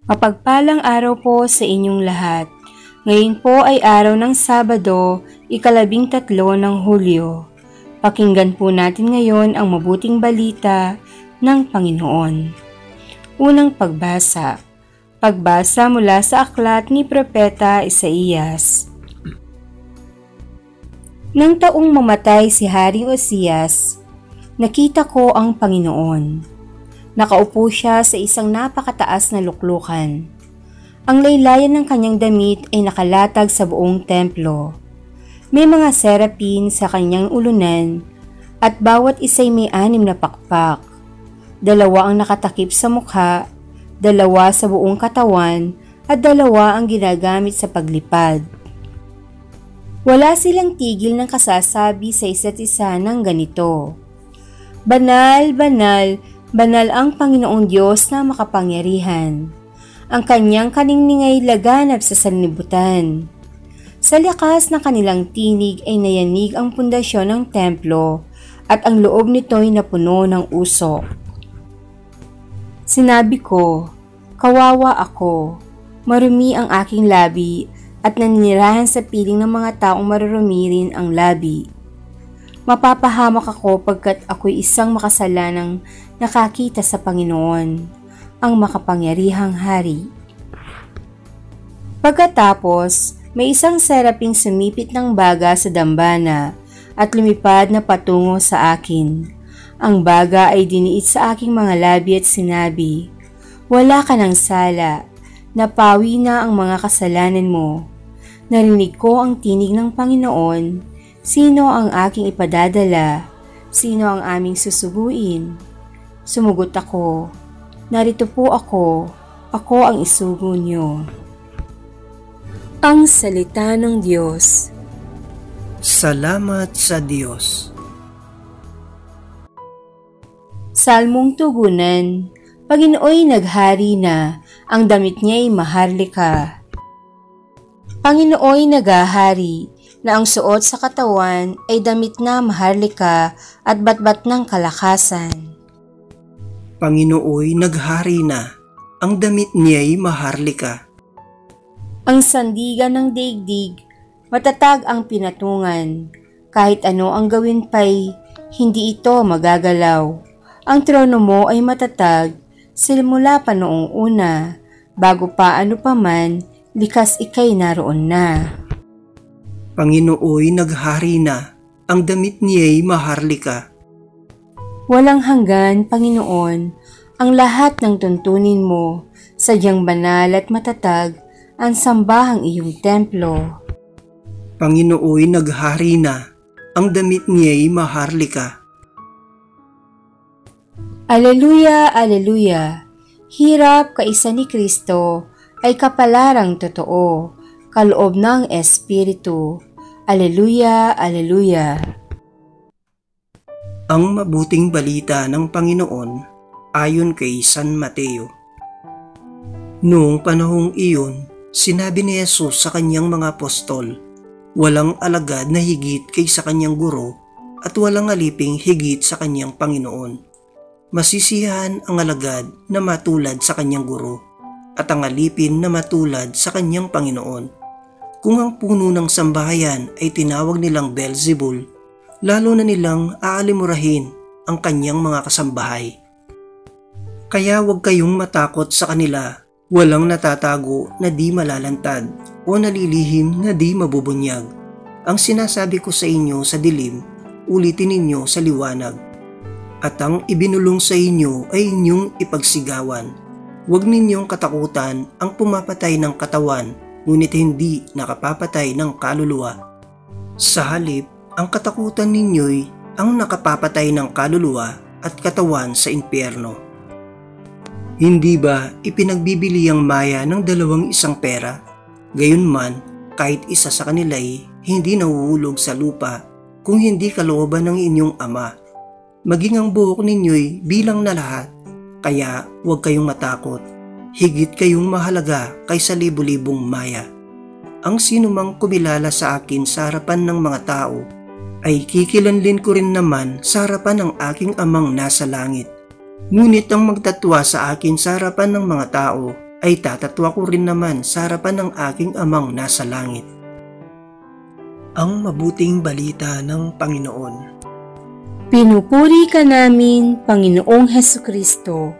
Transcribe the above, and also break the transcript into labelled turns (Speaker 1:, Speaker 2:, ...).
Speaker 1: Mapagpalang araw po sa inyong lahat. Ngayon po ay araw ng Sabado, 13 ng Hulyo. Pakinggan po natin ngayon ang mabuting balita ng Panginoon. Unang pagbasa. Pagbasa mula sa aklat ni Propeta Isaías. Nang taong mamatay si Haring Osias, nakita ko ang Panginoon. Nakaupo siya sa isang napakataas na luklukan. Ang laylayan ng kanyang damit ay nakalatag sa buong templo. May mga serapin sa kanyang ulunan at bawat isa'y may 6 na pakpak. 2 ang nakatakip sa mukha, 2 sa buong katawan at 2 ang ginagamit sa paglipad. Wala silang tigil ng kasasabi sa isa't isa ng ganito: Banal, banal, banal ang Panginoong Diyos na makapangyarihan. Ang kanyang kaniningay laganap sa sanlibutan. Sa lakas ng kanilang tinig ay nayanig ang pundasyon ng templo at ang loob nito'y napuno ng usok. Sinabi ko, kawawa ako, marumi ang aking labi at naninirahan sa piling ng mga taong marurumi rin ang labi. Mapapahamak ako pagkat ako'y isang makasalanang nakakita sa Panginoon, ang makapangyarihang hari. Pagkatapos, may isang seraping sumipit ng baga sa dambana at lumipad na patungo sa akin. Ang baga ay diniit sa aking mga labi at sinabi, Wala ka ng sala, napawi na ang mga kasalanan mo. Narinig ko ang tinig ng Panginoon. Sino ang aking ipadadala? Sino ang aming susuguin? Sumugot ako, narito po ako ang isugo niyo. Ang salita ng Diyos.
Speaker 2: Salamat sa Diyos.
Speaker 1: Salmong tugunan. Paginooy naghari na, ang damit niya'y maharlika. Panginooy naghahari, na ang suot sa katawan ay damit na maharlika at batbat ng kalakasan.
Speaker 2: Panginooy naghari na, ang damit niya'y maharlika.
Speaker 1: Ang sandigan ng daigdig, matatag ang pinatungan. Kahit ano ang gawin pa'y, hindi ito magagalaw. Ang trono mo ay matatag, simula pa noong una, bago pa ano pa man, likas ika'y naroon na.
Speaker 2: Panginooy naghari na, ang damit niya'y maharlika.
Speaker 1: Walang hanggan, Panginoon, ang lahat ng tuntunin mo, sadyang banal at matatag ang sambahang iyong templo.
Speaker 2: Panginooy naghari na, ang damit niya'y maharlika.
Speaker 1: Aleluya, aleluya! Hirap kaisa ni Kristo ay kapalarang totoo, kaloob ng Espiritu. Aleluya, aleluya!
Speaker 2: Ang mabuting balita ng Panginoon ayon kay San Mateo. Noong panahong iyon, sinabi ni Jesus sa kanyang mga apostol, walang alagad na higit kaysa kanyang guro at walang aliping higit sa kanyang Panginoon. Masisiyahan ang alagad na matulad sa kanyang guro at ang alipin na matulad sa kanyang Panginoon. Kung ang puno ng sambahayan ay tinawag nilang Beelzebul, lalo na nilang aalimurahin ang kanyang mga kasambahay. Kaya huwag kayong matakot sa kanila, walang natatago na di malalantad o nalilihim na di mabubunyag. Ang sinasabi ko sa inyo sa dilim, ulitin ninyo sa liwanag. At ang ibinulong sa inyo ay inyong ipagsigawan. Huwag ninyong katakutan ang pumapatay ng katawan, ngunit hindi nakapapatay ng kaluluwa. Sa halip, ang katakutan ninyo'y ang nakapapatay ng kaluluwa at katawan sa impyerno. Hindi ba ipinagbibili ang maya ng 2 pera? Gayunman, kahit isa sa kanila'y hindi nahuhulog sa lupa kung hindi kalooban ng inyong Ama. Maging ang buhok ninyo'y bilang na lahat, kaya huwag kayong matakot. Higit kayong mahalaga kaysa libu-libong maya. Ang sinumang kumilala sa akin sa harapan ng mga tao, ay kikilanlin ko rin naman sa harapan ng aking Amang nasa langit. Ngunit ang magtatwa sa akin sa harapan ng mga tao ay tatatwa ko rin naman sa harapan ng aking amang nasa langit. Ang mabuting balita ng Panginoon.
Speaker 1: Pinupuri ka namin, Panginoong Hesukristo.